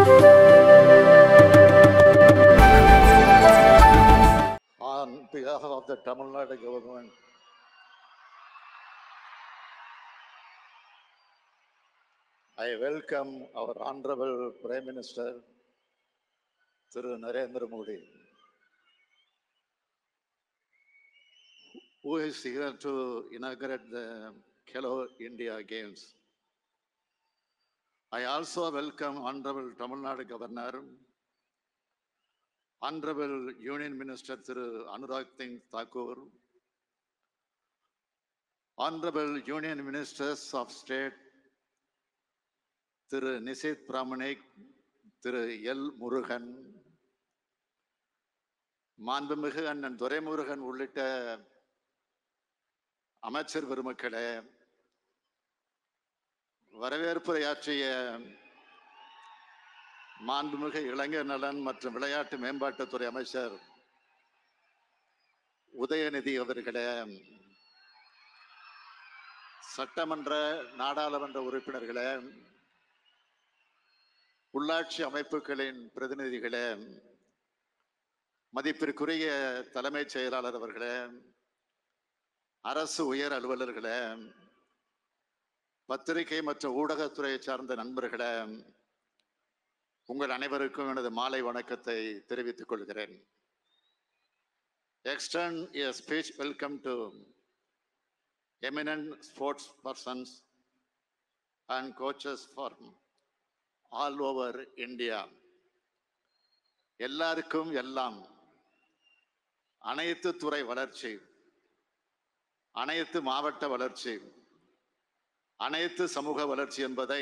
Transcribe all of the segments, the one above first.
On behalf of the Tamil Nadu government, I welcome our Honorable Prime Minister, Thiru Narendra Modi, who is here to inaugurate the Khelo India Games. I also welcome Honorable Tamil Nadu Governor, Honorable Union Minister Thiru Anurag Singh Thakur, Honorable Union Ministers of State Thiru Nisit Pramanik, Thiru L. Murugan, மாண்புமிகு அண்ணன் துரைமுருகன் உள்ளிட்ட அமைச்சர் பெருமக்களே, வரவேற்புரையாற்றிய மாண்புமிகு இளைஞர் நலன் மற்றும் விளையாட்டு மேம்பாட்டுத்துறை அமைச்சர் உதயநிதி அவர்களே, சட்டமன்ற நாடாளுமன்ற உறுப்பினர்களே, உள்ளாட்சி அமைப்புகளின் பிரதிநிதிகளே, மதிப்பிற்குரிய தலைமைச் செயலாளர் அவர்களே, அரசு உயர் அலுவலர்களே, பத்திரிகை மற்றும் ஊடகத்துறையை சார்ந்த நண்பர்களே, உங்கள் அனைவருக்கும் எனது மாலை வணக்கத்தை தெரிவித்துக் கொள்கிறேன். Extend a speech welcome to eminent sports persons and coaches from all over India. எல்லாருக்கும் எல்லாம், அனைத்து துறை வளர்ச்சி, அனைத்து மாவட்ட வளர்ச்சி, அனைத்து சமூக வளர்ச்சி என்பதை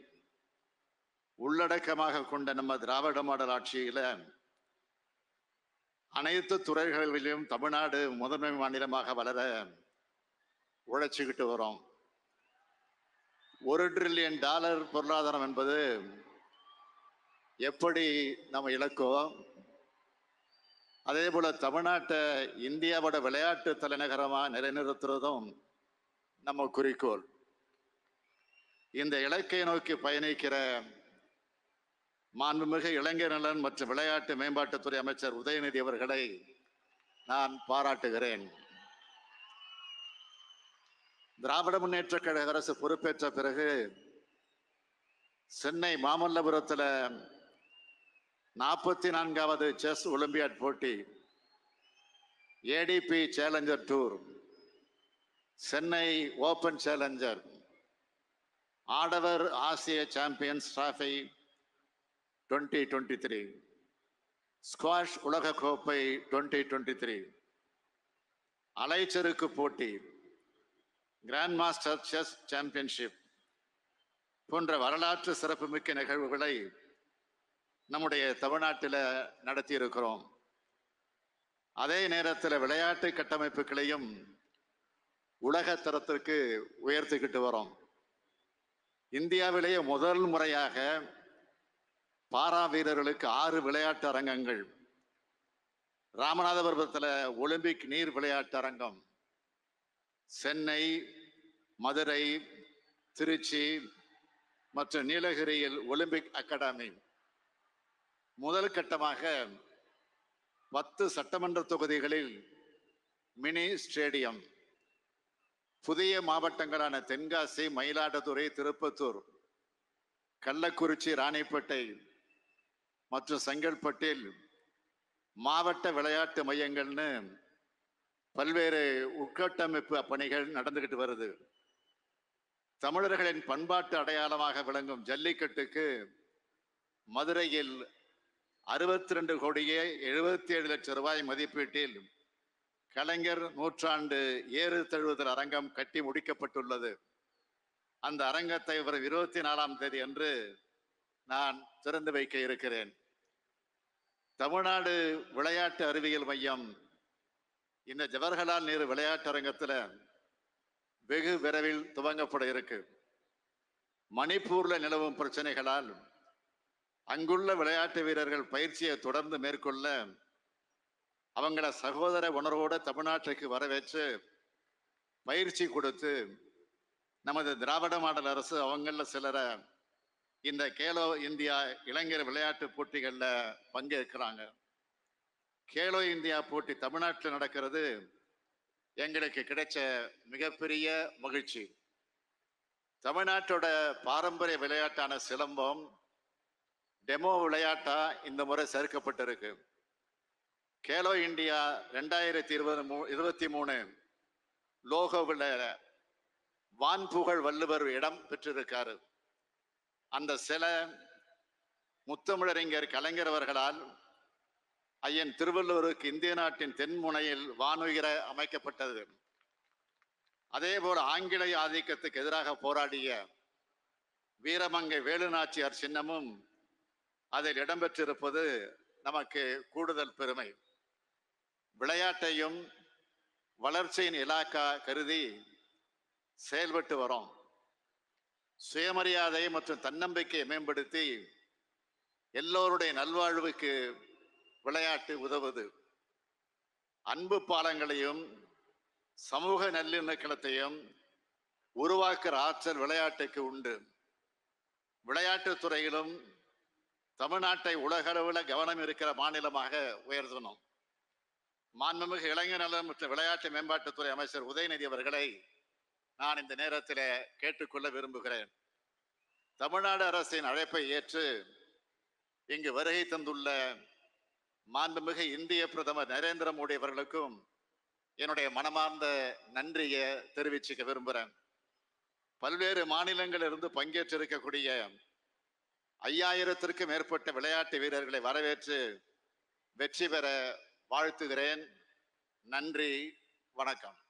உள்ளடக்கமாக கொண்ட நம்ம திராவிட மாடல் ஆட்சியில அனைத்து துறைகளிலும் தமிழ்நாடு முதன்மை மாநிலமாக வளர உழைச்சிக்கிட்டு வரோம். $1 trillion பொருளாதாரம் என்பது எப்படி நம்ம இலக்கோ, அதே போல தமிழ்நாட்டை இந்தியாவோட விளையாட்டு தலைநகரமாக நிலைநிறுத்துறதும் நம்ம குறிக்கோள். இந்த இலக்கை நோக்கி பயணிக்கிற மாண்புமிகு இளைஞர் நலன் மற்றும் விளையாட்டு மேம்பாட்டுத்துறை அமைச்சர் உதயநிதி அவர்களை நான் பாராட்டுகிறேன். திராவிட முன்னேற்ற கழக அரசு பொறுப்பேற்ற பிறகு சென்னை மாமல்லபுரத்தில் 44வது செஸ் ஒலிம்பியாட் போட்டி, ATP challenger tour, Chennai open challenger, ஆடவர் ஆசிய சாம்பியன்ஸ் டிராஃபி 2023, ஸ்குவாஷ் உலக கோப்பை 2023, அலைச்சறுக்கு போட்டி, கிராண்ட் மாஸ்டர் செஸ் சாம்பியன்ஷிப் போன்ற வரலாற்று சிறப்புமிக்க நிகழ்வுகளை நம்முடைய தமிழ்நாட்டில் நடத்தி இருக்கிறோம். அதே நேரத்தில் விளையாட்டு கட்டமைப்புகளையும் உலக தரத்திற்கு உயர்த்திக்கிட்டு வரோம். இந்தியாவிலேயே முதல் முறையாக பாரா வீரர்களுக்கு 6 விளையாட்டு அரங்கங்கள், ராமநாதபுரத்தில் ஒலிம்பிக் நீர் விளையாட்டு அரங்கம், சென்னை, மதுரை, திருச்சி மற்றும் நீலகிரியில் ஒலிம்பிக் அகாடமி, முதல் கட்டமாக 10 சட்டமன்ற தொகுதிகளில் மினி ஸ்டேடியம், புதிய மாவட்டங்களான தென்காசி, மயிலாடுதுறை, திருப்பத்தூர், கள்ளக்குறிச்சி, ராணிப்பேட்டை மற்றும் செங்கல்பட்டில் மாவட்ட விளையாட்டு மையங்கள்னு பல்வேறு உட்கட்டமைப்பு பணிகள் நடந்துகிட்டு வருது. தமிழர்களின் பண்பாட்டு அடையாளமாக விளங்கும் ஜல்லிக்கட்டுக்கு மதுரையில் 62 கோடியே 77 லட்சம் ரூபாய் மதிப்பீட்டில் கலைஞர் நூற்றாண்டு ஏறு தழுவுதல் அரங்கம் கட்டி முடிக்கப்பட்டுள்ளது. அந்த அரங்கத்தை வரும் 24ஆம் தேதி அன்று நான் திறந்து வைக்க இருக்கிறேன். தமிழ்நாடு விளையாட்டு அறிவியல் மையம் இந்த ஜவஹர்லால் நேரு விளையாட்டு அரங்கத்தில் வெகு விரைவில் துவங்கப்பட இருக்கு. மணிப்பூர்ல நிலவும் பிரச்சனைகளால் அங்குள்ள விளையாட்டு வீரர்கள் பயிற்சியை தொடர்ந்து மேற்கொள்ள அவங்கள சகோதர உணர்வோடு தமிழ்நாட்டுக்கு வரவேற்று பயிற்சி கொடுத்து நமது திராவிட மாடல் அரசு அவங்கள சிலரை இந்த கேலோ இந்தியா இளைஞர் விளையாட்டு போட்டிகள்ல பங்கேற்கிறாங்க. கேலோ இந்தியா போட்டி தமிழ்நாட்டில் நடக்கிறது எங்களுக்கு கிடைச்ச மிகப்பெரிய மகிழ்ச்சி. தமிழ்நாட்டோட பாரம்பரிய விளையாட்டான சிலம்பம் டெமோ விளையாட்டா இந்த முறை சேர்க்கப்பட்டிருக்கு. கேலோ இந்தியா 2023 லோகோவில் வான்புகழ் வள்ளுவர் இடம் பெற்றிருக்காரு. அந்த சிலை முத்தமிழறிஞர் கலைஞர் அவர்களால் ஐயன் திருவள்ளுவருக்கு இந்திய நாட்டின் தென்முனையில் வானுயர அமைக்கப்பட்டது. அதே போல ஆங்கில ஆதிக்கத்துக்கு எதிராக போராடிய வீரமங்கை வேலுநாச்சியார் சின்னமும் அதில் இடம்பெற்றிருப்பது நமக்கு கூடுதல் பெருமை. விளையாட்டையும் வளர்ச்சியின் இலாக்கா கருதி செயல்பட்டு வரோம். சுயமரியாதை மற்றும் தன்னம்பிக்கையை மேம்படுத்தி எல்லோருடைய நல்வாழ்வுக்கு விளையாட்டு உதவுது. அன்பு பாலங்களையும் சமூக நல்லிணக்கத்தையும் உருவாக்குற ஆற்றல் விளையாட்டுக்கு உண்டு. விளையாட்டுத் துறையிலும் தமிழ்நாட்டை உலகளவில் கவனம் இருக்கிற மாநிலமாக உயர்த்தணும். மாண்புமிகு இளைஞர் நலன் மற்றும் விளையாட்டு மேம்பாட்டுத்துறை அமைச்சர் உதயநிதி அவர்களை நான் இந்த நேரத்தில் கேட்டுக்கொள்ள விரும்புகிறேன். தமிழ்நாடு அரசின் அழைப்பை ஏற்று இங்கு வருகை தந்துள்ள மாண்புமிகு இந்திய பிரதமர் நரேந்திர மோடி அவர்களுக்கும் என்னுடைய மனமார்ந்த நன்றியை தெரிவிச்சுக்க விரும்புகிறேன். பல்வேறு மாநிலங்களிலிருந்து பங்கேற்றிருக்கக்கூடிய 5000த்திற்கும் மேற்பட்ட விளையாட்டு வீரர்களை வரவேற்று வெற்றி பெற வாழ்த்துகிறேன். நன்றி, வணக்கம்.